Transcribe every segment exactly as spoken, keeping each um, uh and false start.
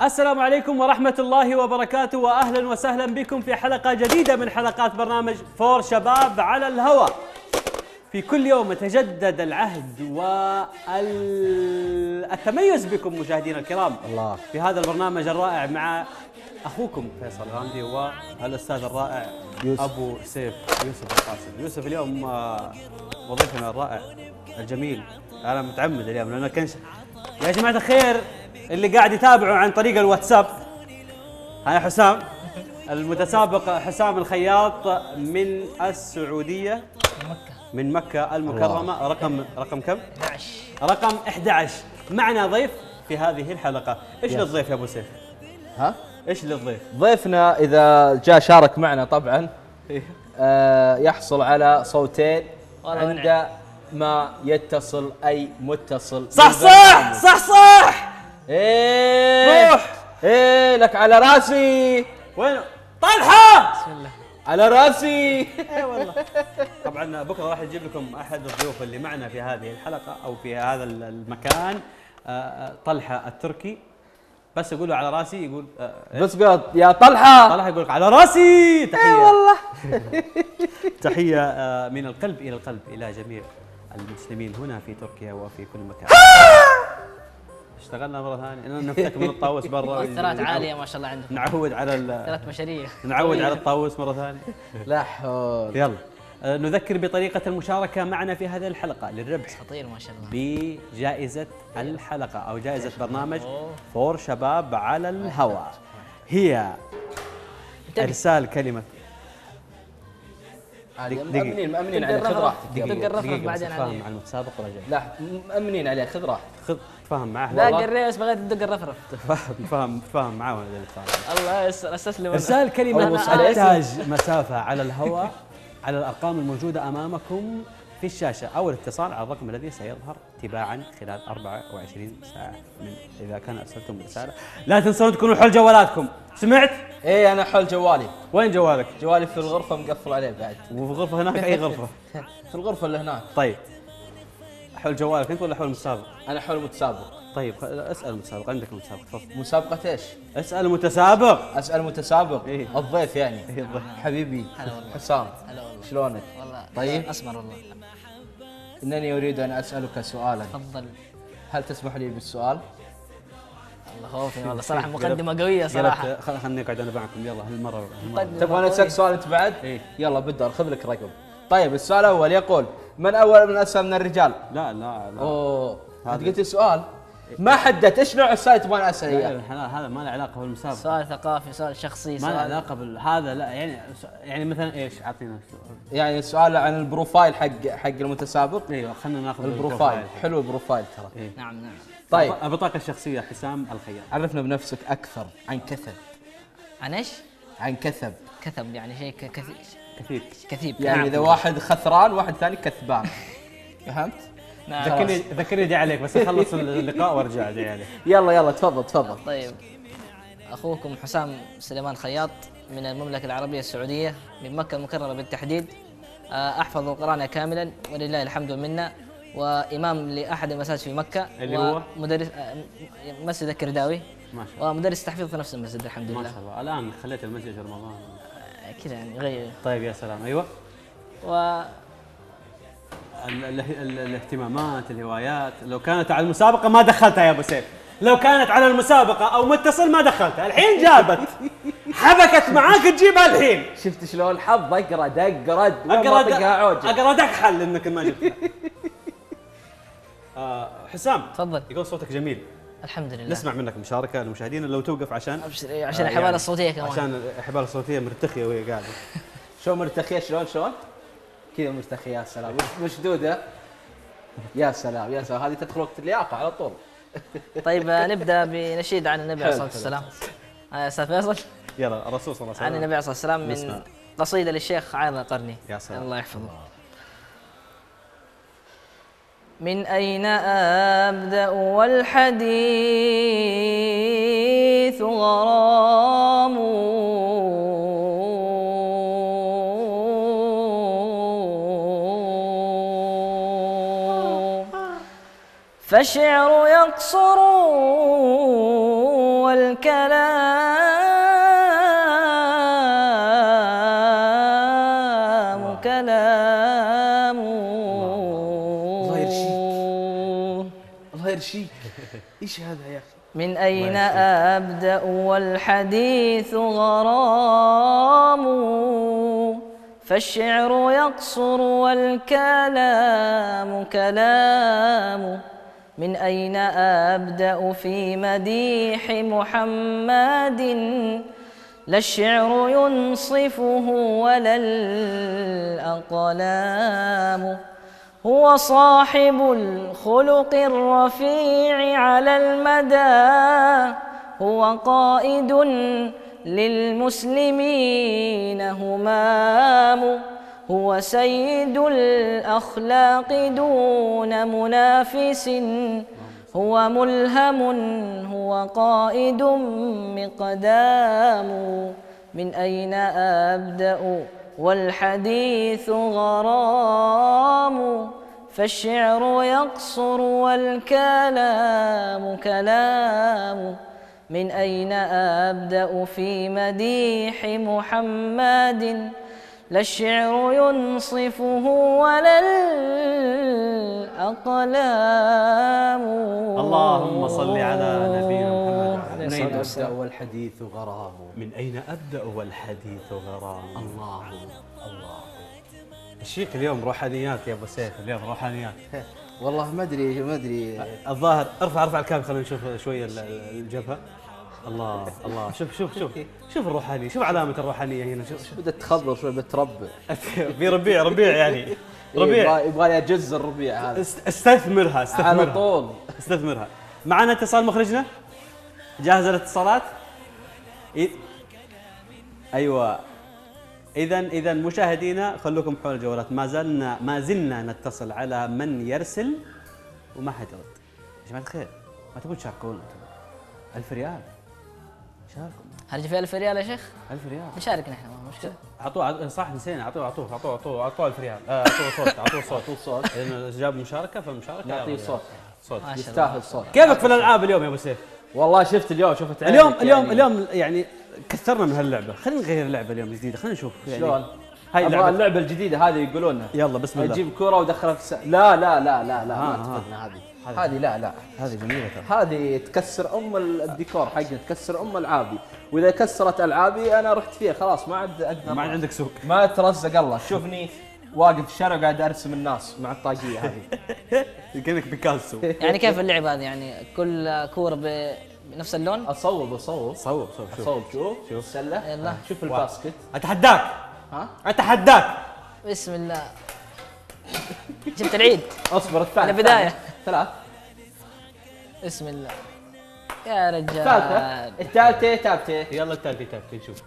السلام عليكم ورحمة الله وبركاته، وأهلا وسهلا بكم في حلقة جديدة من حلقات برنامج فور شباب على الهواء. في كل يوم يتجدد العهد والتميز بكم مشاهدينا الكرام الله في هذا البرنامج الرائع مع أخوكم فيصل غامدي والأستاذ الرائع يوسف. أبو سيف يوسف القاسم. يوسف اليوم وظيفنا الرائع الجميل، أنا متعمد اليوم لأنه كنش يا جماعة الخير اللي قاعد يتابعوا عن طريق الواتساب. هاي حسام المتسابق، حسام الخياط من السعودية، من مكة المكرمة. رقم رقم كم؟ احد عشر. رقم أحد عشر. معنا ضيف في هذه الحلقة. ايش يس. للضيف يا ابو سيف؟ ها؟ ايش للضيف؟ ضيفنا اذا جاء شارك معنا طبعا آه يحصل على صوتين عند ما يتصل اي متصل. صح صح صح صح. ايه روح. ايه لك على راسي. وين طلحة؟ بسم الله. على راسي. اي والله. طبعا بكره راح نجيب لكم احد الضيوف اللي معنا في هذه الحلقة او في هذا المكان، آه، طلحة التركي. بس اقول له على راسي يقول آه، بس قط يا طلحة. طلحة يقول لك على راسي. تحية. اي والله. تحية آه، من القلب إلى القلب إلى جميع المسلمين هنا في تركيا وفي كل مكان. اشتغلنا مرة ثانية نفتك من الطاووس برا. مؤثرات عالية ما شاء الله عندكم. نعود على ثلاث مشاريع. نعود على الطاووس مرة ثانية. لا حول. يلا آه، نذكر بطريقة المشاركة معنا في هذه الحلقة للربح خطير ما شاء الله. بجائزة الحلقة أو جائزة برنامج فور شباب على الهواء، هي إرسال كلمة. مأمنين مأمنين عليه، خذ راحتك. دق الرفرف بعدين تفاهم عليه. مع المتسابق ورجع. لا مأمنين عليه، خذ راحتك. خذ تفاهم معاه. باقي الريس بغيت تدق الرفرف. تفاهم تفاهم تفاهم معاه ولا تفاهم. الله يسر استسلم. ارسال كلمة أنا- تحتاج مسافة على الهواء على الأرقام الموجودة أمامكم في الشاشة، أو الاتصال على الرقم الذي سيظهر تباعا خلال أربعة وعشرين ساعة من إذا كان أرسلتم رسالة. لا تنسون تكونوا حول جوالاتكم. سمعت؟ ايه انا حول جوالي. وين جوالك؟ جوالي في الغرفة مقفل عليه بعد. وفي الغرفة هناك أي غرفة؟ في الغرفة اللي هناك. طيب حول جوالك أنت ولا حول المتسابق؟ انا حول متسابق. طيب خ- اسأل المتسابق، عندك المتسابق تفضل. مسابقة ايش؟ اسأل المتسابق. اسأل متسابق. إيه. الضيف يعني. إيه الضيف. حبيبي هلا والله. حسام، هلا والله. شلونك؟ والله طيب. اسمر والله. انني اريد ان اسألك سؤالا، تفضل. هل تسمح لي بالسؤال؟ الله خوفني والله صراحة مقدمة قوية صراحة. قلت خل- خلني اقعد انا معكم. يلا هالمرة هالمرة. مقدمة تبغى انا اسالك سؤال انت بعد؟ إيه. يلا بدر خذ لك رقم. طيب السؤال الاول يقول: من اول من اسلم من الرجال؟ لا لا لا. اوه هذا- انت قلت السؤال ما حددت ايش نوع السؤال تبغى اسال لا، اياه. الحلال هذا ما له علاقة بالمسابقة. سؤال ثقافي، سؤال شخصي، ما له سؤال علاقة بهذا. لا يعني يعني مثلا ايش؟ اعطينا سؤال. يعني السؤال عن البروفايل حق حق المتسابق. ايوه خلينا ناخذ البروفايل حلو البروفايل ترى. إيه. نعم نعم. طيب البطاقة الشخصية حسام الخياط. عرفنا بنفسك اكثر عن كثب. عن ايش؟ عن كثب كثب يعني شيء ك- كثير كثير. كثيب. يعني نعم. اذا واحد خثران واحد ثاني كثبان. فهمت؟ نعم. ذكرني ذكرني دي عليك بس اخلص اللقاء وارجع دي عليك. يلا يلا تفضل تفضل. طيب اخوكم حسام سليمان خياط من المملكة العربية السعودية، من مكة المكرمة بالتحديد. آه، احفظ القرآن كاملا ولله الحمد والمنة، وامام لاحد المساجد في مكة اللي هو؟ ومدرس آه، مسجد الكرداوي، ما شاء الله ومدرس تحفيظ في نفس المسجد الحمد ما لله. شاء الله. الان خليت المسجد في رمضان. آه، كذا يعني غير. طيب يا سلام. ايوه. و ال- ال- ال- الاهتمامات الهوايات لو كانت على المسابقة ما دخلتها يا ابو سيف. لو كانت على المسابقة او متصل ما دخلتها. الحين جابت حبكت معاك تجيبها الحين. شفت شلون الحظ اقرا دق رد اقرا طقها عوجه. اقرا دخل انك ما جبتها. آه حسام تفضل. يقول صوتك جميل. الحمد لله. نسمع منك مشاركة للمشاهدين لو توقف عشان ابشر إيه، عشان آه، الحبال يعني الصوتية كمان. عشان الحبال الصوتية مرتخية وهي قاعدة. شلون مرتخيه شلون شلون؟ كذا مرتخيه. يا سلام مشدوده. يا سلام يا سلام هذه تدخل وقت اللياقه على طول. طيب آه، نبدا بنشيد عن النبي عليه الصلاه والسلام. آه، يا استاذ فيصل. يلا الرسول صلى الله عليه عن وسلم. النبي عليه الصلاه والسلام من نسمع. قصيده للشيخ عايض القرني. يا سلام. الله يحفظه. من أين أبدأ والحديث غرام، فالشعر يقصر والكلام كلام. الله يرشيك الله يرشيك. ايش هذا يا اخي؟ من أين أبدأ والحديث غرام، فالشعر يقصر والكلام كلام. من أين أبدأ في مديح محمد، لا الشعر ينصفه ولا الأقلام. هو صاحب الخلق الرفيع على المدى، هو قائد للمسلمين همام. هو سيد الأخلاق دون منافس، هو ملهم هو قائد مقدام. من أين أبدأ والحديث غرام، فالشعر يقصر والكلام كلام. من أين أبدأ في مديح محمد، لا الشعر ينصفه ولا الأقلام. اللهم صل على نبينا محمد. من أين أبدأ والحديث غرام. من أين أبدأ والحديث غرام. الله الله. الشيخ اليوم روحانيات يا أبو سيف، اليوم روحانيات. والله ما أدري ما أدري. الظاهر ارفع ارفع الكام خلينا نشوف شوية الجبهة. الله الله، شوف شوف شوف شوف الروحانية، شوف علامة الروحانية هنا. شوف شوف بدأت تخضر شوي بتربع. في ربيع ربيع يعني ربيع. يبغى لي أجز الربيع هذا. استثمرها استثمرها على طول استثمرها. معنا اتصال مخرجنا، جاهزة الاتصالات؟ إيه؟ ايوه. اذا اذا مشاهدينا خلوكم حول الجوالات، ما زلنا ما زلنا نتصل على من يرسل وما حد يرد. يا جماعة الخير، ما تبون تشاركونا؟ ألف ريال شاركوا. هرجع في ألف ريال يا شيخ؟ ألف ريال نشارك نحن، ما مشكلة. اعطوه صح، نسينا اعطوه اعطوه اعطوه اعطوه اعطوه ألف ريال. اعطوه صوت اعطوه صوت اعطوه صوت. اذا جاب مشاركه فالمشاركه نعطيه صوت صوت يستاهل صوت. كيفك في الالعاب اليوم يا ابو سيف؟ والله شفت اليوم شفت اليوم اليوم يعني اليوم يعني كثرنا من هاللعبه، خلينا نغير اللعبه اليوم جديده، خلينا نشوف يعني شلون. هاي اللعبة, اللعبه اللعبة الجديدة هذه يقولونها يلا بسم الله تجيب كرة ودخلها في الس... لا لا لا لا لا ما آه اتفقنا. هذه هذه لا لا هذه جميله ترى. هذه تكسر ام الديكور حقنا، تكسر ام العابي، واذا كسرت العابي انا رحت فيها خلاص ما عاد اقدر. ما عاد عندك سوق، ما ترزق الله. شوفني واقف في الشارع وقاعد ارسم الناس مع الطاقية هذه. كانك بيكاسو. يعني كيف اللعبة هذه؟ يعني كل كورة بنفس اللون؟ اصوب اصوب صوب صوب شوف اصوب شوف شوف. سلة يلا. شوف الباسكت. اتحداك ها اتحداك. بسم الله. جبت العيد. اصبر الثالث. البداية. ثلاث. بسم الله يا رجال. الثالثة الثالثة تابتة. يلا التالتي تالتي نشوف.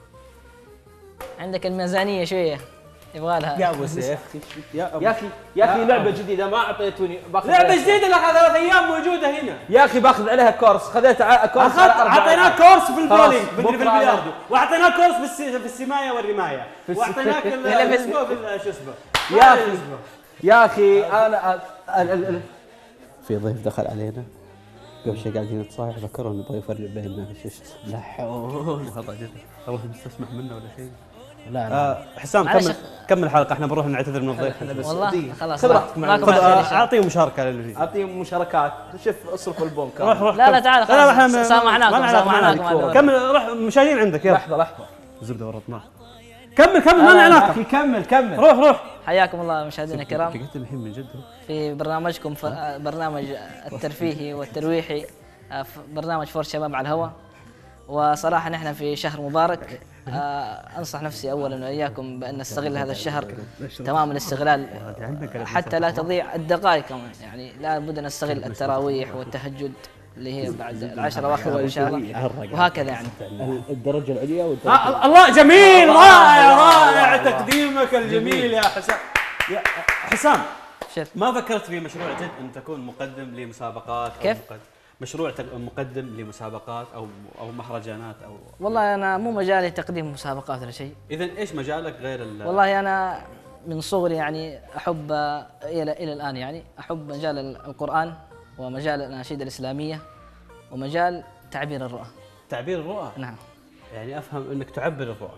عندك الميزانية شوية يبغى لها. يا ابو سيف يا اخي يا اخي لعبة جديدة ما اعطيتوني. لعبه جديده لها ثلاث ايام موجوده هنا يا اخي باخذ عليها كورس. خذيت ع- كورس اخذ على أربع اعطيناك ألعاب. كورس في البولينج خلاص، مدري في بكرة البلياردو، واعطيناك كورس في الس- في السمايه والرمايه، الس- واعطيناك ال- لا، شو بس- اسمه في ال- شو اسمه يا ما اخي اسمه. يا اخي انا ال- ال- ال- في ضيف دخل علينا قبل شوي قاعدين نتصايح، ذكروا انه يبغى يفرق بيننا في الشيش. لا حول خطا جدا. الله مستسمح منه ولا شيء. لا آه حسام معلش كمل كمل الحلقه، احنا بنروح نعتذر من الضيف. احنا بس والله دقيقة. خلاص خذ راحتك معنا. معكم خذ على خير إن آه، شاء الله. اعطيه مشاركه للفيديو. اعطيهم مشاركات. شوف اصرف البوم كامل. روح روح لا لا كمل. تعال لا لا خلاص احنا سامعناكم ما نعرف- ما سامعناكم نعرف. هذول. كمل روح مشاهدين عندك يلا. لحظة لحظة. زبده ورطناه. كمل كمل ما لنا يا علاقه. اخي كمل كمل. روح روح. حياكم الله مشاهدينا الكرام قلت الحين من جد في برنامجكم ف... برنامج الترفيهي والترويحي، آه، ف- برنامج فور شباب على الهواء. وصراحة نحن في شهر مبارك، آه، أنصح نفسي أولا وإياكم بأن نستغل هذا الشهر تمام الاستغلال، حتى لا تضيع الدقائق كمان. يعني لا بد أن نستغل التراويح والتهجد اللي هي بعد العشر أواخر إن شاء الله، وهكذا يعني. الدرجة العليا والدرجة آه الله جميل، رائع رائع تقديمك الجميل يا حسام. يا حسام شوف ما فكرت في مشروع جد ان تكون مقدم لمسابقات أو كيف؟ مقدم مشروع تق- مقدم لمسابقات او او مهرجانات او والله أنا مو مجالي تقديم مسابقات ولا شيء. اذا ايش مجالك غير ال والله أنا من صغري يعني أحب إلى إلى الآن يعني أحب مجال القرآن ومجال الأناشيد الإسلامية ومجال تعبير الرؤى. تعبير الرؤى. نعم. يعني افهم انك تعبر الرؤى.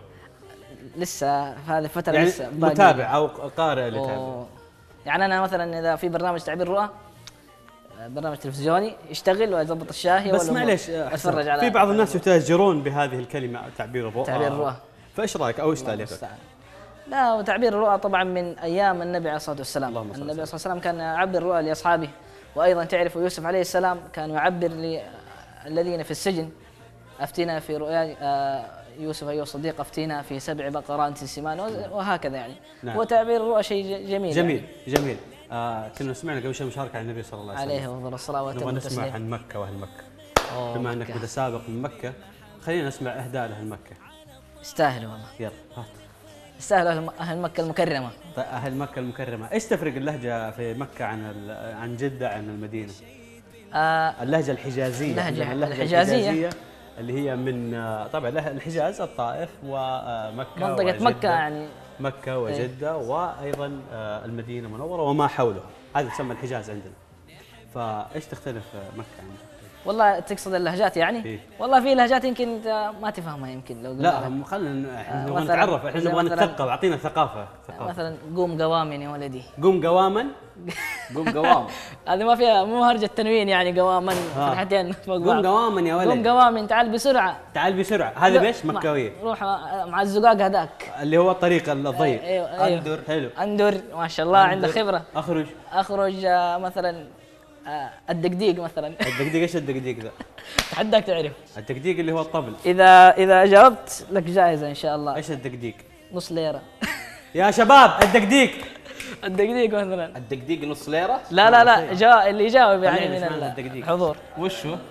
لسه في هذه الفتره يعني لسه باقي. متابع او قارئ اللي تعبر. أوه. يعني انا مثلا اذا في برنامج تعبير رؤى، برنامج تلفزيوني يشتغل واضبط الشاهي بس معليش اتفرج على في بعض الناس يتاجرون بهذه الكلمه تعبير الرؤى. تعبير الرؤى. فايش رايك او ايش تعليقك؟ لا، وتعبير الرؤى طبعا من ايام النبي عليه الصلاه والسلام. النبي عليه الصلاه والسلام كان يعبر الرؤى لاصحابه، وايضا تعرف يوسف عليه السلام كان يعبر للذين في السجن: افتنا في رؤيا يوسف ايها الصديق، افتنا في سبع بقرات سمان، وهكذا يعني. نعم. وتعبير الرؤى شيء جميل جميل يعني. جميل. آه كنا سمعنا قبل شوي مشاركه عن النبي صلى الله عليه وسلم عليه افضل الصلاه والسلام. نبغى نسمع عن مكه واهل مكه. بما انك متسابق من مكه، خلينا نسمع اهداء لاهل مكه. يستاهلوا والله. يلا هات. يستاهلوا اهل مكه المكرمه. طيب اهل مكه المكرمه، ايش تفرق اللهجه في مكه عن عن جده عن المدينه؟ آه اللهجه الحجازيه. اللهجه, اللهجة الحجازيه, الحجازية اللي هي من طبعا الحجاز، الطائف ومكه، منطقه مكه يعني مكه وجده إيه؟ وايضا المدينه المنوره وما حولها، هذا تسمى الحجاز عندنا. فايش تختلف مكه عندنا؟ والله تقصد اللهجات يعني؟ إيه؟ والله في لهجات يمكن انت ما تفهمها يمكن لو لا خلينا احنا نبغى نتعرف، احنا نبغى نتثقف، اعطينا ثقافه ثقافه. مثلا قوم قواما يا ولدي. قوم قواما. قوم قوام. هذه ما فيها مو هرجه تنوين يعني، قواما فتحتين فوق بعض. قوم قواما يا ولدي. قوم قواما تعال بسرعه. تعال بسرعه، هذا بيش مكاويه. روح مع الزقاق هذاك اللي هو الطريق الضيق. ايوه ايوه اندر. حلو. اندر ما شاء الله عنده خبره. اخرج. اخرج مثلا الدقديق مثلا. الدقديق ايش الدقديق ذا؟ تحداك تعرف. الدقديق اللي هو الطبل. اذا اذا جاوبت لك جائزه ان شاء الله. ايش الدقديق؟ نص ليره. يا شباب الدقديق. الدقديق مثلا. الدقديق نص ليره؟ لا لا لا جا اللي يجاوب يعني من الحضور. وش هو؟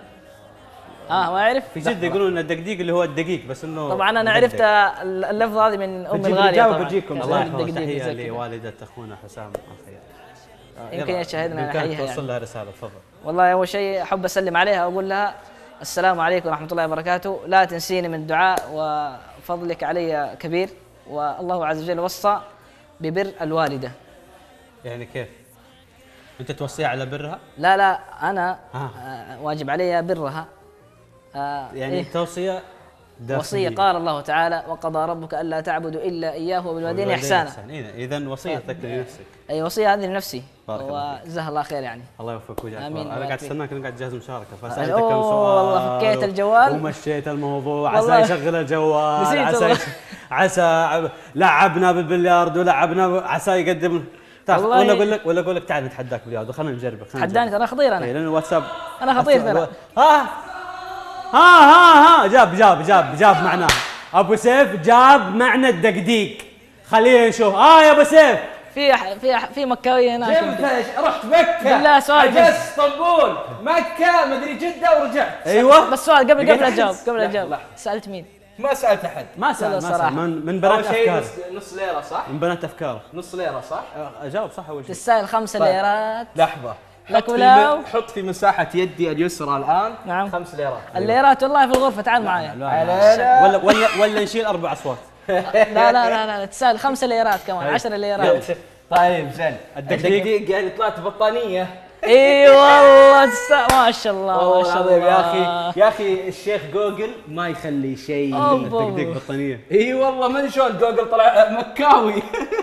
اه ما اعرف. في جده يقولون ان الدقديق اللي هو الدقيق، بس انه طبعا انا عرفت اللفظه هذه من ام الغاليه طبعا. بجيكم الله يحفظك. تحيه لوالده اخونا حسام الخياط. يمكن يشاهدنا نحييها يعني. توصل لها رساله تفضل. والله اول شيء احب اسلم عليها واقول لها السلام عليكم ورحمه الله وبركاته، لا تنسيني من الدعاء وفضلك علي كبير، والله عز وجل وصى ببر الوالده. يعني كيف؟ انت توصيها على برها؟ لا لا انا آه. واجب علي برها. آه يعني إيه؟ توصيه وصيه قال الله تعالى: وقضى ربك الا تعبدوا الا اياه وبالوالدين احسانا. اذا وصيتك لنفسك. اي وصيه هذه لنفسي، وجزاها الله خير يعني. الله يوفقك ويجزاك خير. انا قاعد استناك، انا قاعد اجهز مشاركه فسالتك كم سؤال. والله فكيت الجوال ومشيت الموضوع، عسى يشغل الجوال، عسى يش... عسى لعبنا بالبلياردو، لعبنا عسى يقدم. ولا اقول لك ولا اقول لك تعال نتحداك بالبلياردو، خلينا نجربك. تحداني ترى خطير انا. لان الواتساب انا خطير ترى. ها ها ها ها جاب جاب جاب جاب معناه ابو سيف، جاب معنى الدقديق. خلينا نشوف. اه يا ابو سيف في في في مكاويه هناك. رحت مكه بالله سؤال بس اسطنبول مكه مدري جده ورجعت. ايوه بس سؤال قبل قبل اجاوب قبل اجاوب سالت مين؟ ما سالت احد. ما سال صراحه. من من بنات افكار. نص ليره صح؟ من بنات افكار. نص ليره صح؟ اجاوب صح اول شيء. تستاهل خمس ليرات. لحظه. لك ولو حط في مساحه يدي اليسرى الان. نعم. خمس ليرات. الليرات والله في الغرفه، تعال معي. ولا ولا ولا نشيل اربع اصوات. لا لا لا لا تستاهل خمس ليرات كمان، عشر ليرات. طيب زين. الدقديق يعني طلعت بطانيه. اي والله تستاهل ما شاء الله ما شاء الله يا اخي. يا اخي الشيخ جوجل ما يخلي شيء. الدقديق بطانيه. اي والله ما ادري شلون جوجل طلع مكاوي.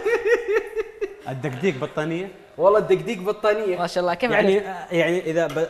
الدقديق بطانيه. والله الدقديق بطانيه ما شاء الله. كيف يعني عرفت؟ يعني اذا ب...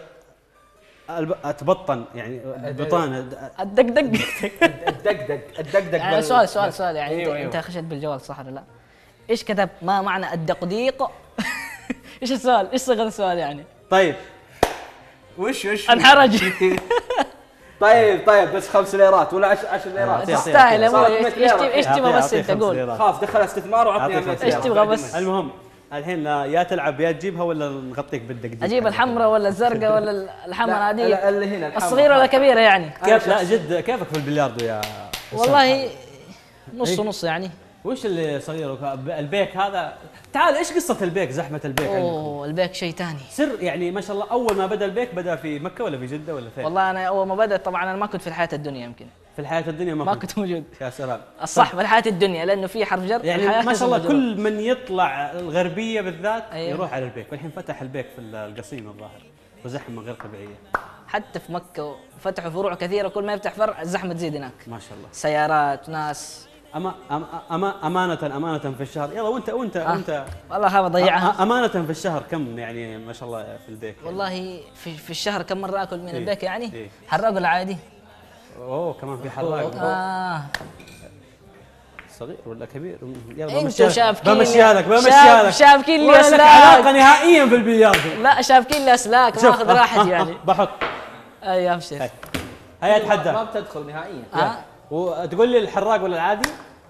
اتبطن يعني بطانه. الدقدق الدقدق الدقدق يعني سؤال سؤال سؤال يعني أيوة انت أيوة. خشيت بالجوال صح ولا لا؟ ايش كتب ما معنى الدقديق؟ ايش السؤال؟ ايش صيغه السؤال يعني؟ طيب وش وش انحرج. طيب طيب بس خمس ليرات ولا عشر عشر ليرات؟ تستاهل يا ابوي. ايش تبغى بس انت قول؟ خلاص دخل استثمار وعطني ايش تبغى بس؟ المهم الحين يا تلعب يا تجيبها ولا نغطيك بالدقديق. اجيب الحمراء ولا الزرقاء ولا الحمراء هذه؟ اللي هنا الصغيره ولا كبيره يعني؟ كيف لا جد كيفك في البلياردو يا والله نص نص يعني. وش اللي صغير البيك هذا؟ تعال ايش قصه البيك؟ زحمه البيك عندكم؟ اوه البيك شيء ثاني سر يعني ما شاء الله. اول ما بدا البيك بدا في مكه ولا في جده ولا فين؟ والله انا اول ما بدات طبعا انا ما كنت في الحياه الدنيا، يمكن في الحياه الدنيا ما, ما كنت موجود. يا سلام. الصح في الحياه الدنيا لانه في حرف جر يعني ما شاء الله. كل من يطلع الغربيه بالذات أيوه. يروح على البيك، والحين فتح البيك في القصيم الظاهر وزحمه غير طبيعيه. حتى في مكة فتحوا فروع كثيرة، كل ما يفتح فرع الزحمة تزيد هناك. ما شاء الله. سيارات، ناس. أما أما أما أمانة أمانة في الشهر، يلا وأنت وأنت آه. وأنت والله هذا ضيعها. أمانة في الشهر كم يعني ما شاء الله في البيك؟ والله في في الشهر كم مرة آكل من إيه؟ البيك يعني؟ إيه؟ حراق ولا عادي؟ أوه كمان في حراق. آه. صغير ولا كبير؟ يلا انتوا بمشيها شابكين بمشيها لك بمشيها لك. شابكين لي ولا لك اسلاك. علاقة نهائيا في البلياردو. لا شابكين لي اسلاك، شوف، ماخذ آه، راحتي آه، يعني. آه، بحط. اي ابشر. هاي. هيا اتحدى. ما بتدخل نهائيا. اه وتقول لي الحراق ولا العادي؟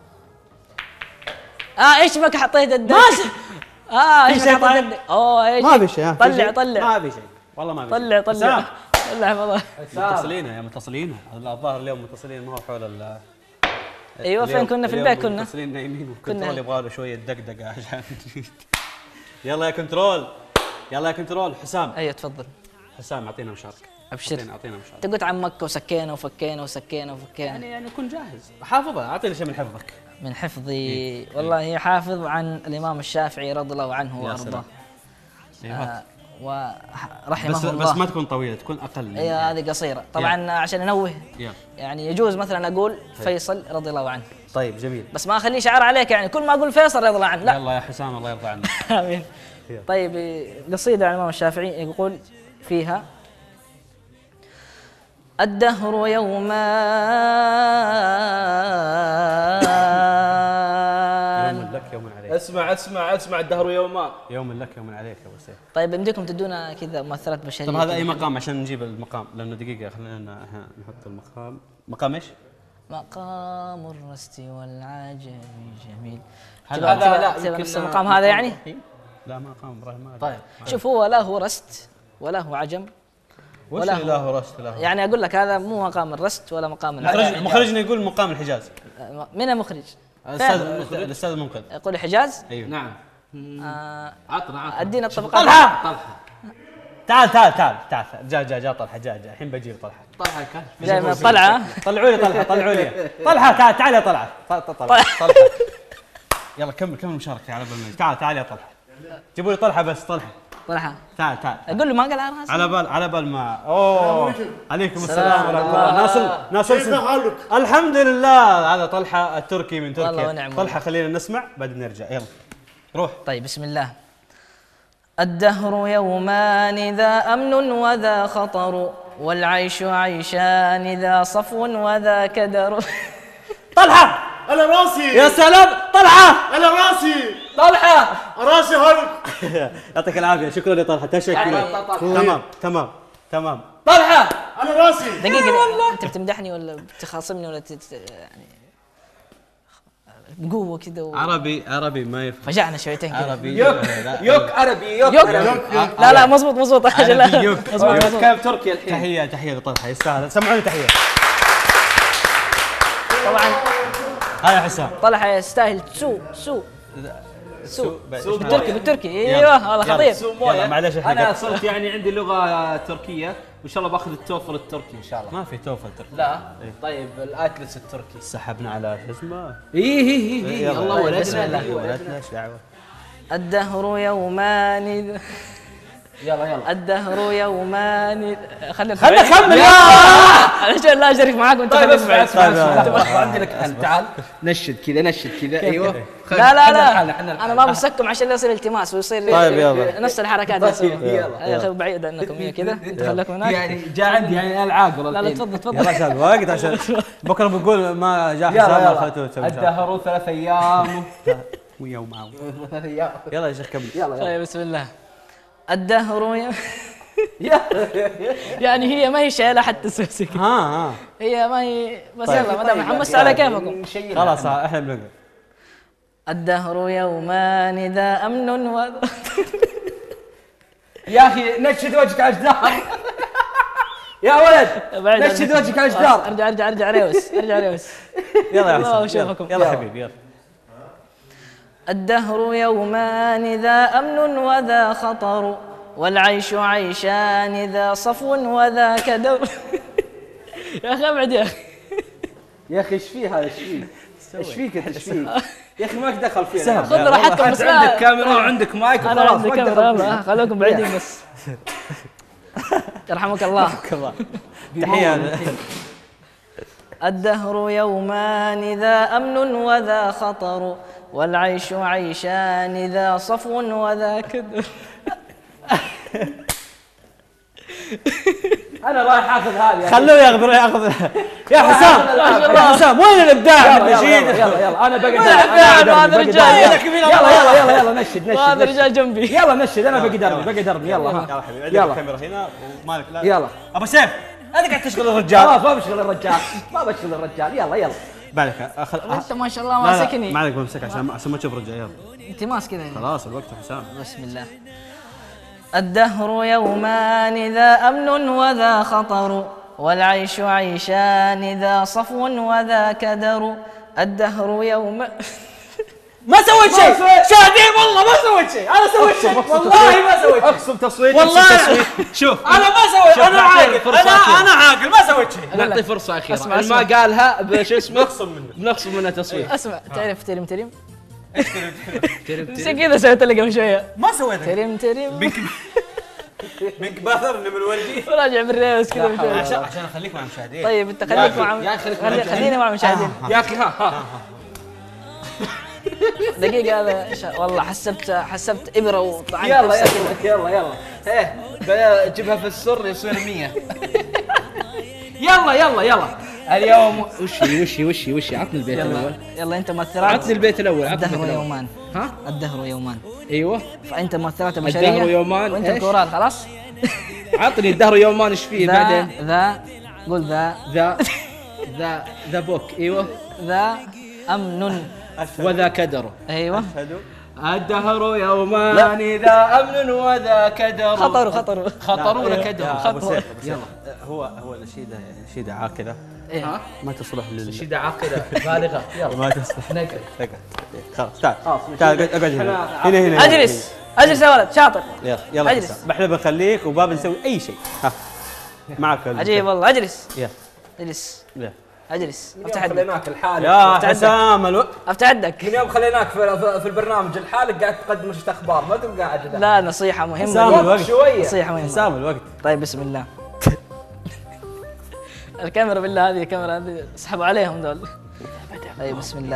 اه ايش بك حطيت الدك؟ ماشي. اه ايش في شيء بك حطيت طيب؟ الدك؟ اوه ايش؟ ما في شيء. ها، في طلع شيء؟ طلع ما في شيء والله ما في طلع شيء. طلع حسام. طلع والله. متصلين يا متصلين. الظاهر اليوم متصلين، ما هو حول ال ايوه فين اليوم- كنا في اليوم البيت كنا؟ متصلين نايمين، كنا- والكنترول يبغى له شويه دقدقه عشان يلا يا كنترول، يلا يا كنترول. حسام ايوه تفضل. حسام اعطينا مشاركه. ابشر. اعطينا اعطينا مشاركه. انت قلت عن مكة وسكينا وفكينا وسكينا وفكينا. يعني يعني كن جاهز. حافظها، اعطينا شيء من حفظك. من حفظي والله حافظ عن الامام الشافعي رضي الله عنه يا وارضاه. سلام. ايوه آه ورحمه بس الله. بس ما تكون طويله، تكون اقل من- ايوه هذه قصيره طبعا عشان انوه. يلا. يعني يجوز مثلا اقول فيصل رضي الله عنه، طيب جميل. بس ما اخليه شعار عليك يعني كل ما اقول فيصل رضي الله عنه لا. يلا يا حسام الله يرضى عنك. امين. يلا. طيب قصيده عن الامام الشافعي يقول فيها: الدهر يومان. يوم لك يوم عليك. اسمع اسمع اسمع الدهر يومان. يوم لك يوم عليك يا ابو سيف. طيب بدكم تدونا كذا مؤثرات بشريه. طب هذا كذا. اي مقام عشان نجيب المقام؟ لانه دقيقه خلينا ها- نحط المقام. مقام ايش؟ مقام الرست والعجم جميل. هل هذا تبغى- لا تبغى يمكن نفس المقام هذا يعني؟ لا مقام ابراهيم ما أدري. طيب شوف هو لا هو رست ولا هو عجم وش ولا اللي لا هو- هو رست لا هو؟ يعني اقول لك هذا مو مقام الرست ولا مقام مخرج العجم. مخرجنا يقول مقام الحجاز. من المخرج؟ الاستاذ الاستاذ المنقذ. يقول حجاز. ايوه نعم. آه عطنا عطنا. ادينا الطبقات. طلحه طلحه تعال تعال تعال تعال جاء جاء جاء طلحه جاء جاء الحين بجيب طلحه. طلحه كان جاي من الطلعه. طلعوا لي طلحه طلعوا لي طلحه تعال تعال يا طلحه طل- طل- طلحه طلحه يلا كمل كمل مشاركة على بال تعال تعال يا طلحه جيبوا لي طلحه بس طلحه طلحه تعال تعال اقول له ما قال على راسي. على بال على بال ما اوه عليكم السلام سلام. ورحمه الله. ناصر ناصر كيف حالك؟ الحمد لله. هذا طلحه التركي من والله تركيا. ونعم طلحه خلينا نسمع بعدين نرجع. يلا روح. طيب بسم الله. الدهر يومان ذا أمن وذا خطر، والعيش عيشان ذا صفو وذا كدر. طلحه على راسي يا سلام طلحه على راسي طلحة راسي هلك. يعطيك العافيه. شكرا يا طلحه تشكر. يعني- تمام تمام تمام. طلحة على راسي دقيقة أنت بتمدحني ولا بتخاصمني ولا تت... يعني بقوة كذا و... عربي عربي ما يفهم. فجعنا شويتين كذا. عربي يوك لا. يوك عربي يوك يوك. عربي. لا لا مزبوط مزبوط أجل لا عربي يوك. مزبوط يوك. مزبوط. كيف تركيا الحين؟ تحيه تحيه لطلحه يستاهل. سمعوني تحيه. طبعا هاي يا حسام. طلحة يستاهل سو سو سو سو بالتركي بالتركي يلا. ايوه هذا يلا. خطير. سو مويه. يلا، معلش إحنا انا قط- صرت يعني عندي لغه تركيه وان شاء الله باخذ التوفل التركي ان شاء الله. ما في توفل تركي. لا طيب الاتلس التركي. سحبنا على شو اسمه. اي اي اي يلا. الله طيب، بسم ولدنا الله. ولدنا ايش دعوه. الدهر يومان ذا- يلا يلا الدهر يومان خليك خلنا كمل يا عشان لا اشارك معاك وانت طيب خليك اسمع بعيد. اسمع طيب، اسمع يلا. لحظة، عندي لك حل. تعال نشد كذا نشد كذا ايوه. لا لا حنا لا الحل، حنا الحل. انا ما بسكم عشان لا يصير التماس ويصير طيب، يلا. نفس الحركات اللي طيب، نسويها. يلا، يا اخي بعيد عنكم هي كذا انت خليكم هناك. يعني جاء عندي يعني العاب والله لا لا الحين. تفضل يلا تفضل. عشان وقت عشان بكره بنقول ما جاء يلا حسام ما يلا اخذته تسوي شغل. الدهر ثلاث ايام ويوم معه. ثلاث ايام يلا يا شيخ كمل. يلا يلا طيب بسم الله. الدهر ي- يلا. يعني هي ما هي شايله حتى سوسك. ها ها هي ما هي بس طيب. يلا ما دام طيب، حمست يلا. على كيفكم. نشيلها. خلاص احنا بنقول. الدهر يومان ذا امن و يا اخي نشد وجهك على الجدار يا ولد بعيد نشد عنكم. وجهك على الجدار. ارجع ارجع ارجع ريوس ارجع ريوس. يلا يا الله حسام يشوفكم. يلا, يلا حبيبي يلا. الدهر يومان ذا أمن وذا خطر، والعيش عيشان ذا صفو وذا كدر. يا أخي أبعد يا أخي. يا اخي ايش فيه هذا ايش فيه؟ ايش فيك انت ايش فيك؟ يا اخي ماك دخل فينا. سهل. خذ راحتكم بس انت عندك لا. كاميرا وعندك مايك أنا وخلاص عندي ماك كاميرا دخل يلا فينا. خلوكم بعيدين بس. يرحمك الله. الله. تحية. الدهر يومان ذا أمن وذا خطر، والعيش عيشان ذا صفو وذا كدر. انا رايح اخذ هذه. خلوه ياخذ ياخذ. يا حسام يا حسام وين الابداع من يلا نشيد؟ يلا يلا انا بقدر. هذا الرجال يلا يلا يلا يلا نشد نشد. هذا الرجال جنبي. يلا نشد انا باقي دربي باقي دربي يلا يلا ها. حبيبي يلا. عندك الكاميرا هنا ومالك لا. يلا ابو سيف انت قاعد تشغل الرجال. خلاص ما بشغل الرجال ما بشغل الرجال يلا يلا. بالك اخذ. انت ما شاء الله ماسكني. ما عليك بمسك عشان عشان ما تشوف الرجال. يلا انت ماسك كذا. خلاص الوقت يا حسام. بسم الله. الدهر يومان ذا أمن وذا خطر، والعيش عيشان ذا صفو وذا كدر. الدهر يوم ما سويت شيء شادي والله ما سويت شيء. انا سويت شيء والله ما سويت شيء. اقسم تصويت والله شوف انا ما سويت. انا عاقل انا انا عاقل ما سويت شيء. نعطي فرصه اخيره. اسمع ما قالها بشو اسمه نخصم منه بنخصم منه تصويت. اسمع تعرف ترم ترم زي كذا سويت لك قبل شويه. ما سويت ترم ترم بنك بنك باثر من والدي. راجع بالريس كذا مشوية. عشان عشان اخليك مع المشاهدين. طيب انت خليك مع يا أخي خليك مع خلي- المشاهدين. خلينا مع المشاهدين. يا اخي ها ها دقيقة هذا إيش- والله حسبت حسبت إبرة وطعنت يلا نفسك. يلا يلا يلا ايه بلا- جيبها في السر يصير مية. يلا يلا يلا اليوم وشي وشي وشي وشي عطني البيت يلا الاول. يلا أنت مؤثرات. عطني البيت الاول عطني البيت الدهر الاول. يومان. ها الدهر يومان. ايوه فأنت مؤثرات بشرية. الدهر يومان وأنت إيش؟ الكورال خلاص. عطني الدهر يومان ايش فيه ذا بعدين. ذا قول ذا ذا ذا ذا بوك ايوه ذا أمن. وذا كدر. أيوه الدهر يومان ذا امن وذا كدر. خطر خطر خطر ولا كدر؟ يا ابو سيف أبو سيف. يلا. هو هو النشيده نشيده عاقله إيه. ما تصلح لل نشيدة عاقدة بالغة. يلا ما تصلح. نقعد. اقعد خلاص تعال خلاص، تعال اقعد اقعد هنا هنا هنا أجلس أجلس يا ولد شاطر. يلا يلا أجلس. حسام. احنا بنخليك وما بنسوي اي شيء. ها معك ال- عجيب والله أجلس يلا اجلس يلا. أجلس من أفتح يوم يدك خليناك الحالك يا من حسام الوقت. أفتح يدك. يوم خليناك في, في, في البرنامج الحالك قاعد تقدم نشرة اخبار ما تبقى قاعد ذا. لا نصيحة مهمة. حسام الوقت. شوية. نصيحة مهمة. حسام الوقت. طيب بسم الله. الكاميرا بالله هذه الكاميرا هذه اسحبوا عليهم دول. طيب بسم الله.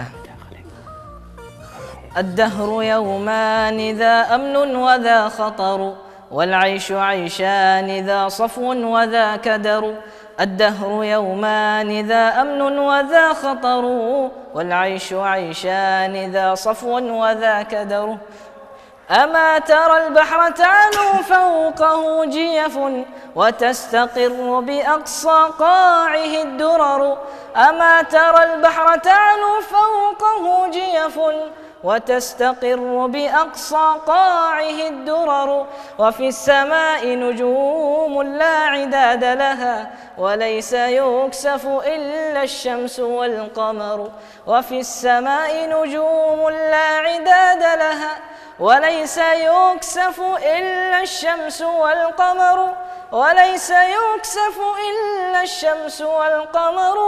الدهر يومان ذا أمن وذا خطر، والعيش عيشان ذا صفو وذا كدر. الدهر يومان ذا أمن وذا خطر، والعيش عيشان ذا صفو وذا كدر. أما ترى البحر تعلو فوقه جيف، وتستقر بأقصى قاعه الدرر. أما ترى البحر تعلو فوقه جيف، وتستقر بأقصى قاعه الدرر. وفي السماء نجوم لا عداد لها، وليس يكسف إلا الشمس والقمر. وفي السماء نجوم لا عداد لها، وليس يكسف إلا الشمس والقمر. وليس يكسف إلا الشمس والقمر.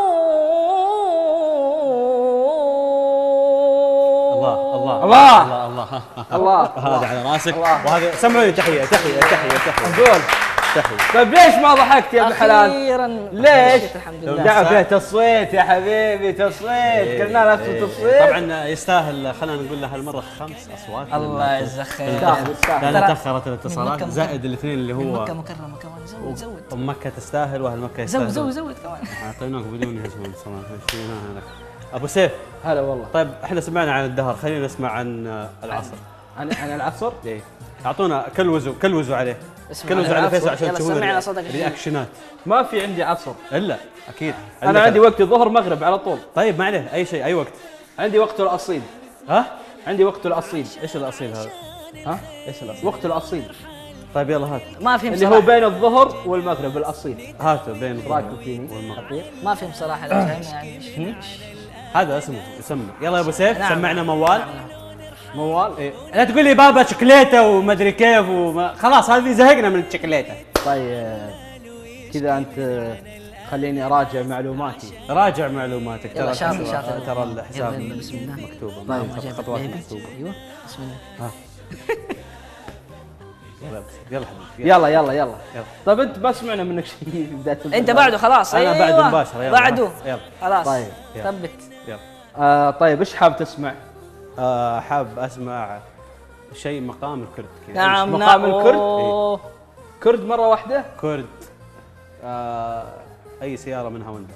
الله الله الله. الله الله. هذا على راسك. وهذا سمعوني تحيه تحيه تحيه تحيه قول تحيه. طيب ليش ما ضحكت يا ابن الحلال؟ أخيراً ليش؟ الحمد لو لله. لا فيها تصويت يا حبيبي تصويت كلنا نفس التصويت. طبعا يستاهل. خلينا نقول له هالمره خمس اصوات. الله يجزاك خير. يستاهل يستاهل. لأنها ترى تاخرت الاتصالات من مكة زائد الاثنين اللي من هو مكة مكرمة كمان. زود زود ام مكه تستاهل واهل مكه زود يستاهلون. زود زود كمان. اعطيناك بدون هجوم الاتصالات. مشيناها لك. ابو سيف هلا والله. طيب احنا سمعنا عن الدهر خلينا نسمع عن العصر. عن عن العصر. ايه اعطونا كلوزوا كلوزوا عليه اسمع كلوزوا عن على فيصل العصر. عشان يلا تشوفون سمعنا صوتك الحين. رياكشنات. ما في عندي عصر. الا اكيد انا عندك- عندي وقت الظهر مغرب على طول. طيب ما عليه اي شيء اي وقت. عندي وقت الاصيل. ها عندي وقت الاصيل. ايش الاصيل هذا؟ ها ايش الاصيل؟ وقت الاصيل طيب يلا هات ما فهم اللي هو صراحة. بين الظهر والمغرب الاصيل. هاته بين الظهر رايكم فيني؟ والمغرب. ما فهم صراحة الفهم يعني. هذا اسمه يسمى. يلا يا ابو سيف نعم. سمعنا موال. موال. إيه. لا تقول لي بابا شوكليته ومدري كيف وما خلاص هذه زهقنا من الشوكليته. طيب كذا انت خليني اراجع معلوماتي. راجع معلوماتك يلا ترى شاطر الحساب- شاطر. ترى يلا، الحساب يلا، بسم الله. مكتوبه طيب، معهم جاب خطوات بيبي. مكتوبه. ايوه بسم الله. ها يلا حبيبي يلا يلا يلا يلا. طيب انت ما سمعنا منك شيء في بدايه انت بعده خلاص. أنا أيوة. بعده مباشرة، يلا. بعده يلا. خلاص. طيب. يلا. ثبت. يلا. آه طيب ايش حاب تسمع؟ آه، حاب اسمع شيء مقام الكرد كذا. نعم مقام نعم. الكرد؟ أوه. كرد مره واحده؟ كرد. آه، اي سياره من هوندا.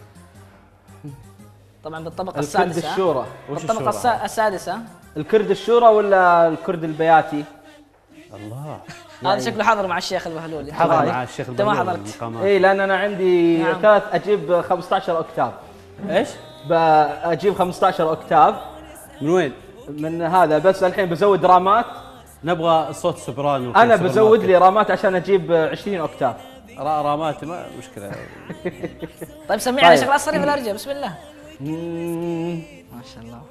طبعا بالطبقه الكرد السادسه. الشورى. وش بالطبقه الشورى؟ السا- السادسه. الكرد الشورى ولا الكرد البياتي؟ الله. هذا شكله حاضر مع الشيخ البهلولي. حضر طيب. مع الشيخ أنت ما البلول حضرت. المقامات. اي لان انا عندي نعم. ثلاث اجيب خمسة عشر اوكتاف. ايش؟ بجيب خمسة عشر اوكتاف من وين؟ من هذا، بس الحين بزود رامات. نبغى صوت سوبرانو. انا سوبر بزود ماركت. لي رامات عشان اجيب عشرين اوكتاف. را- رامات ما مشكله. طيب سمعني طيب. شغلات صريف الارجل. بسم الله. مم. ما شاء الله.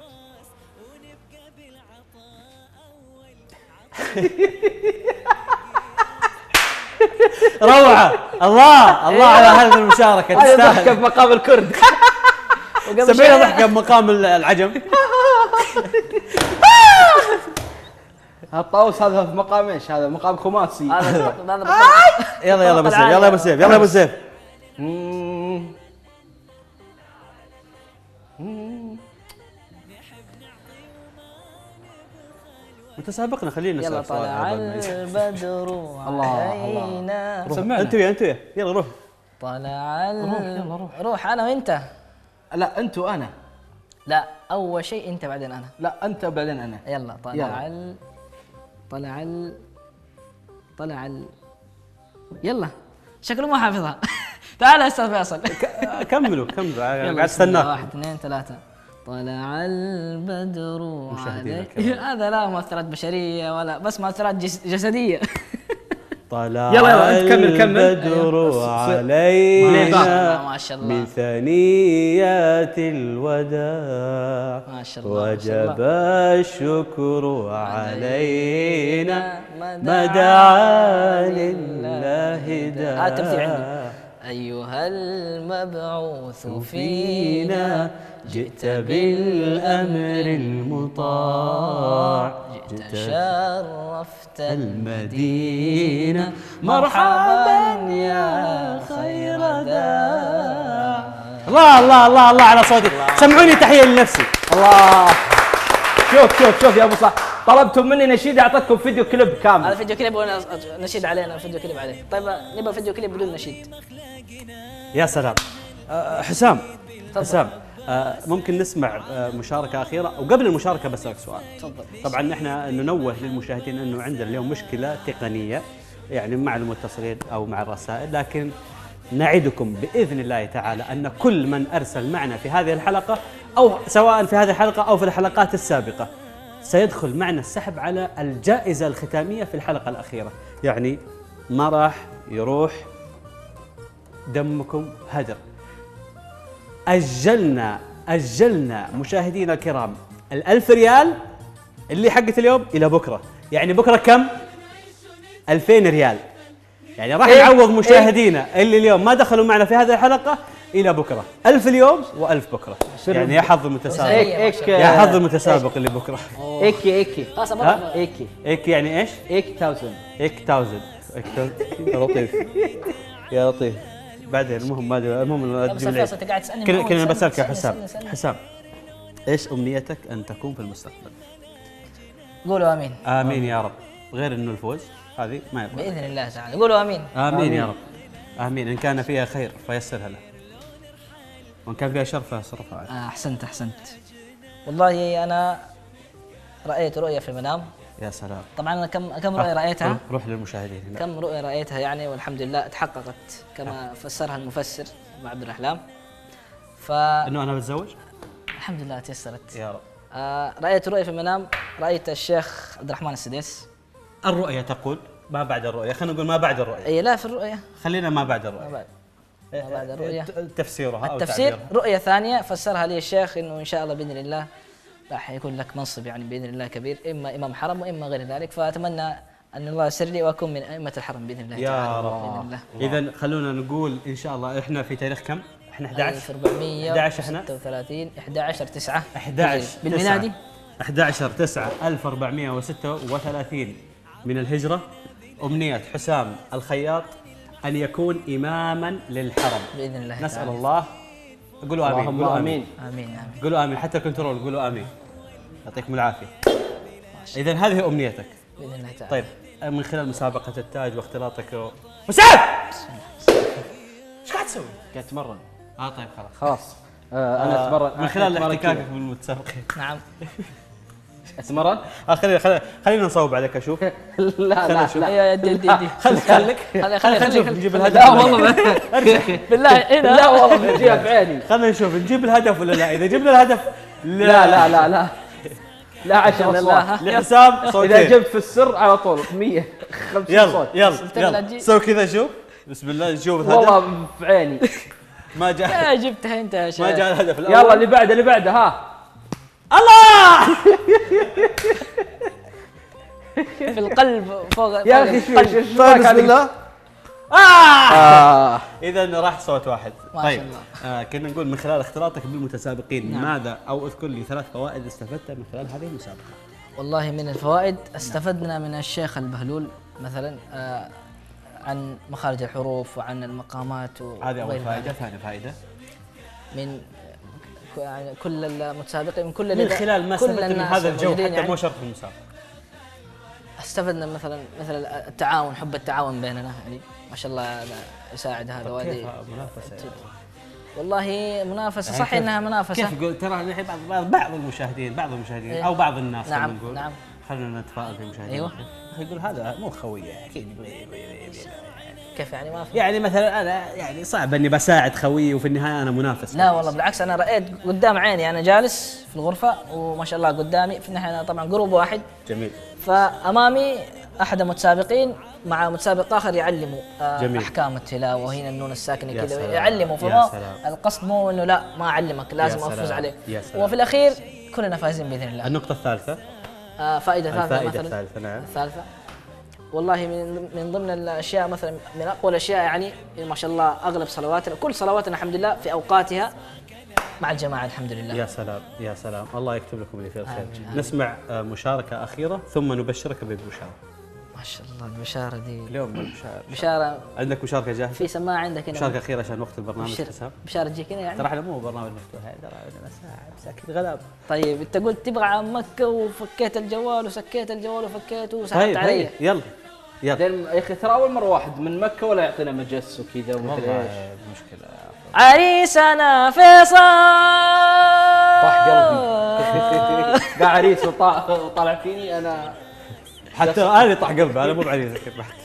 روعه. الله الله على هذه المشاركه هذه ضحكه تستاهل. بمقام الكرد. وقبل سمينا شوي- ضحكه بمقام العجم. الطاووس هذا في مقام ايش؟ هذا مقام خماسي. هذا هذا بالطبق. يلا يلا بس يلا يا ابو سيف يلا يا ابو سيف. مم. متسابقنا خلينا يلا نسال سؤال طلع قبل ما يجي. البدر علينا. روح. سمعنا. انت ويا انت ويا يلا روح. طلع ال... روح، يلا روح. روح انا وانت. لا انت وانا. لا اول شيء انت بعدين انا. لا انت وبعدين انا. يلا طلع يلا. ال... طلع ال... طلع ال... يلا شكله ما حافظها. تعال يا استاذ فيصل. كملوا كملوا يلا قاعد بسم الله. استناك. واحد اثنين ثلاثة. طلع البدر مشاهدينا عليك. الكرام. هذا لا مؤثرات بشرية ولا بس مؤثرات جس... جسدية. طلع يلا يلا انت كمل كمل. البدر أيوة. علينا ما شاء الله. من ثنيات الوداع ما شاء الله، ما شاء وجب الشكر علينا ما دعا لله داع. آه، التمثيل عندي. أيها المبعوث فينا جئت بالأمر المطاع جئت شرفت المدينة مرحبا يا خير داع. الله الله الله الله على صوتي. سمعوني تحية لنفسي. الله. شوف شوف شوف يا ابو صلاح، طلبتم مني نشيد اعطيتكم فيديو كليب هذا كامل. فيديو كليب وانا نشيد علينا فيديو كليب عليه. طيب نبغى فيديو كليب بدون نشيد. يا سلام. أه، حسام تفضل. حسام أه، ممكن نسمع أه، مشاركة أخيرة؟ وقبل المشاركة بسألك سؤال. تفضل. طبعا احنا ننوه للمشاهدين انه عندنا اليوم مشكلة تقنية يعني مع المتصلين او مع الرسائل، لكن نعدكم باذن الله تعالى ان كل من ارسل معنا في هذه الحلقة او سواء في هذه الحلقة او في الحلقات السابقة سيدخل معنا السحب على الجائزة الختامية في الحلقة الأخيرة، يعني ما راح يروح دمكم هدر. أجلنا أجلنا مشاهدينا الكرام الألف ريال اللي حقت اليوم إلى بكرة، يعني بكرة كم؟ ألفين ريال، يعني راح إيه؟ نعوض مشاهدينا اللي اليوم ما دخلوا معنا في هذه الحلقة إلى بكرة، ألف اليوم وألف بكرة، يعني يا حظ المتسابق ايك ايك يا حظ المتسابق اللي بكرة. ايكي ايكي خلاص ها؟ أبغى- ايكي إيك يعني إيش؟ ايك تاوزن. إيك تاوزن. إيك تاوزن. يا لطيف يا لطيف. بعدين المهم ما أدري، المهم لا، بس فيصل انت قاعد تسالني كنا معود. كنا سألني، بسألك يا سألني، حسام. سألني، سألني. حسام ايش امنيتك ان تكون في المستقبل؟ قولوا امين. امين يا رب، غير انه الفوز هذه ما يبغى. باذن الله تعالى قولوا امين. امين يا رب. امين. ان كان فيها خير فيسرها له، وان كان فيها شر فاصرفها عنه. آه، احسنت احسنت. والله انا رايت رؤيه في المنام. يا سلام. طبعا انا كم كم رؤيه رايتها؟ روح- روح للمشاهدين هنا. كم رؤيه رايتها يعني، والحمد لله تحققت كما فسرها المفسر مع عبد الاحلام. فالحمد انه انا بتزوج؟ لله تيسرت. يا رب. آه، رايت رؤيه في المنام، رايت الشيخ عبد الرحمن السديس. الرؤية تقول ما بعد الرؤية، خلينا نقول ما بعد الرؤية، اي لا في الرؤيه خلينا ما بعد ما الرؤية. بعد ما بعد الرؤيه. تفسيرها أو التفسير تعبيرها. رؤية ثانية فسرها لي الشيخ انه ان شاء الله باذن الله راح يكون لك منصب يعني باذن الله كبير، اما امام حرم واما غير ذلك، فاتمنى ان الله يسر لي واكون من ائمة الحرم باذن الله يا تعالى. رب. باذن الله. اذا خلونا نقول ان شاء الله احنا في تاريخ كم؟ احنا أحد عشر ألف وأربعمية أحد عشر احنا وستة وثلاثين أحد عشر تسعة أحد عشر بالميلادي. أحد عشر تسعة ألف وأربعمائة وستة وثلاثين من الهجرة، أمنية حسام الخياط أن يكون إماما للحرم باذن الله نسأل تعالى. الله. قولوا آمين. اللهم قولوا امين. امين امين. قولوا آمين حتى الكنترول قولوا آمين. يعطيكم العافية. إذا هذه أمنيتك. باذن الله تعالى. طيب من خلال مسابقة التاج واختلاطك و... حسام! ايش قاعد تسوي؟ قاعد اتمرن. اه طيب خلاص. خلاص آه انا اتمرن من خلال أتمرن احتكاكك كذا. بالمتسابقين. نعم. اتمرن؟ آه خلينا خلينا خلينا نصوب عليك اشوف. لا لا لا يا يدي يدي يدي. خليك خليك خلي خلينا خلي نشوف خلي نجيب الهدف. لا والله بالله هنا. لا والله بجيها بعيني. خلينا نشوف نجيب الهدف ولا لا. اذا جبنا الهدف لا لا لا لا لا عشر لا، اصوات. لا. لحسام صوتين. اذا جبت في السر على طول مية وخمسين يلا صوت. يلا سلطان يلا الجي. سوي كذا شوف. بسم الله نشوف الهدف. والله في عيني. ما جاء يا جبتها انت يا ما شيخ. جاء الهدف الاول. يلا اللي بعده اللي بعده ها. الله. في القلب فوق يا فوق اخي شو القلب. شو طيب بسم الله. آه. آه. اذا راح صوت واحد. ما شاء طيب الله. آه كنا نقول من خلال اختلاطك بالمتسابقين نعم. ماذا او اذكر لي ثلاث فوائد استفدتها من خلال هذه المسابقه. والله من الفوائد استفدنا من الشيخ البهلول مثلا آه عن مخارج الحروف وعن المقامات هذه اول وغير فائده. ذلك. ثاني فائده من ك- يعني كل المتسابقين من كل من اللي- خلال ما كل استفدت من الناس هذا الجو الموجودين حتى يعني مو شرط في المسابقه. استفدنا مثلا مثل التعاون حب التعاون بيننا يعني ما شاء الله هذا يساعد هذا كيف وهذه. منافسه يعني؟ والله منافسه يعني صح كيف- انها منافسه. كيف يقول ترى الحين بعض بعض بعض المشاهدين بعض المشاهدين إيه. او بعض الناس نعم، خلينا نقول نعم. خلينا نتفائل في المشاهدين. أيوة. أخي يقول هذا مو خويه اكيد. كيف يعني ما في؟ يعني مثلا انا يعني صعب اني بساعد خويي وفي النهايه انا منافس. لا والله بالعكس انا رايت قدام عيني انا جالس في الغرفه وما شاء الله قدامي في النهايه أنا طبعا جروب واحد جميل. فامامي احد المتسابقين مع متسابق اخر يعلموا آه جميل. احكام التلاوه وهنا النون الساكنه يا كذا سلام. يعلموا يا فما سلام. القصد مو انه لا ما اعلمك لازم يا افوز سلام. عليه. يا سلام. وفي الاخير كلنا فايزين باذن الله. النقطه الثالثه. آه فائده ثالثه الفائده مثلا الثالثه نعم. الثالثه والله من من ضمن الاشياء مثلا من اقوى الاشياء يعني ما شاء الله اغلب صلواتنا كل صلواتنا الحمد لله في اوقاتها مع الجماعه الحمد لله. يا سلام يا سلام الله يكتب لكم اللي فيه الخير. نسمع آه، مشاركه اخيره ثم نبشرك بالبشاره. ما شاء الله البشاره دي اليوم البشاره. بشاره عندك مشاركه جاهزه؟ في سماعه عندك هنا مشاركه اخيره عشان وقت البرنامج بشر- حسام. بشاره تجيك هنا يعني. ترى احنا مو برنامج مفتوح ترى عندنا ساعه مساكين غلاب. طيب انت قلت تبغى عن مكه وفكيت الجوال وسكيت الجوال وفكيته وسحبت طيب علي. طيب يلا يلا. بعدين يا اخي ترى اول مره واحد من مكه ولا يعطينا مجس وكذا ومثل ايش. والله مشكله. عريسنا فيصل طاح قلبي. قاعد عريس وطا- وطالع فيني انا. حتى انا طاح قلبي انا مو بعريسك بعد.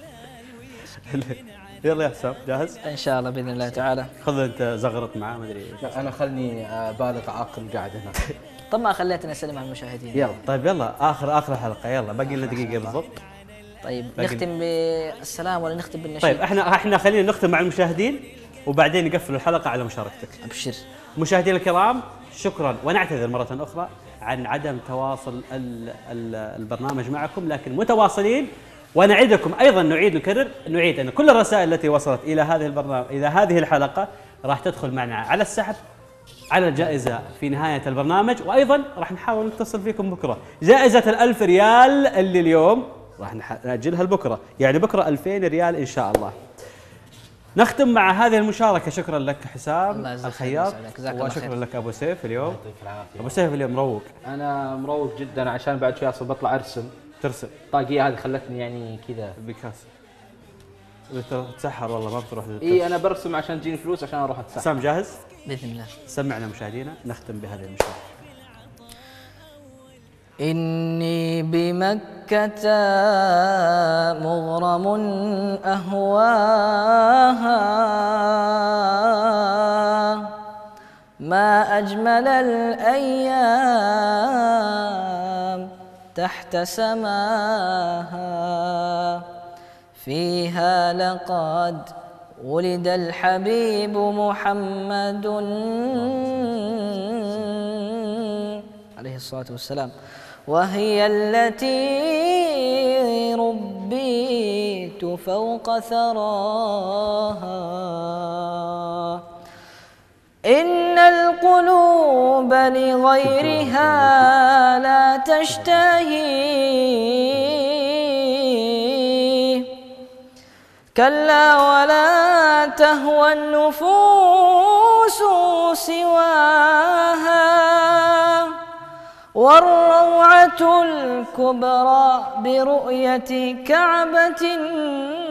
يلا يا حسام جاهز؟ ان شاء الله باذن الله تعالى. خذ انت زغرط معاه ما ادري ايش. انا خلني آه، بالغ عاقل قاعد هنا. طب ما خليتني اسلم على المشاهدين. يلا طيب يلا اخر اخر الحلقه يلا باقي لنا دقيقه بالضبط. طيب باقي- نختم بالسلام ولا نختم بالنشيد؟ طيب احنا احنا خلينا نختم مع المشاهدين وبعدين نقفل الحلقه على مشاركتك. ابشر. مشاهدينا الكرام شكرا ونعتذر مره اخرى عن عدم تواصل ال ال البرنامج معكم لكن متواصلين ونعدكم ايضا نعيد نكرر نعيد ان كل الرسائل التي وصلت الى هذه البرنامج الى هذه الحلقه راح تدخل معنا على السحب على الجائزة في نهاية البرنامج وأيضا راح نحاول نتصل فيكم بكرة. جائزة الألف ريال اللي اليوم راح نح- نأجلها لبكرة يعني بكرة ألفين ريال إن شاء الله. نختم مع هذه المشاركة. شكرا لك حسام الله يجزاك خير الخياط ويسعدك. جزاك الله وشكرا خير. لك أبو سيف اليوم. يعطيك العافيه. أبو سيف اليوم مروق انا مروق جدا عشان بعد شوي اصلا بطلع ارسم. ترسم الطاقيه هذه خلتني يعني كذا. بكاس تسحر والله ما بتروح. اي انا برسم عشان تجيني فلوس عشان اروح اتسحب. حسام جاهز؟ باذن الله. سمعنا مشاهدينا نختم بهذه المشاركة. إني بمكة مغرم أهواها ما أجمل الأيام تحت سماها فيها لقد ولد الحبيب محمد عليه الصلاة والسلام وهي التي ربيت فوق ثراها إن القلوب لغيرها لا تشتهي كلا ولا تهوى النفوس سواها، والروعة الكبرى برؤية كعبة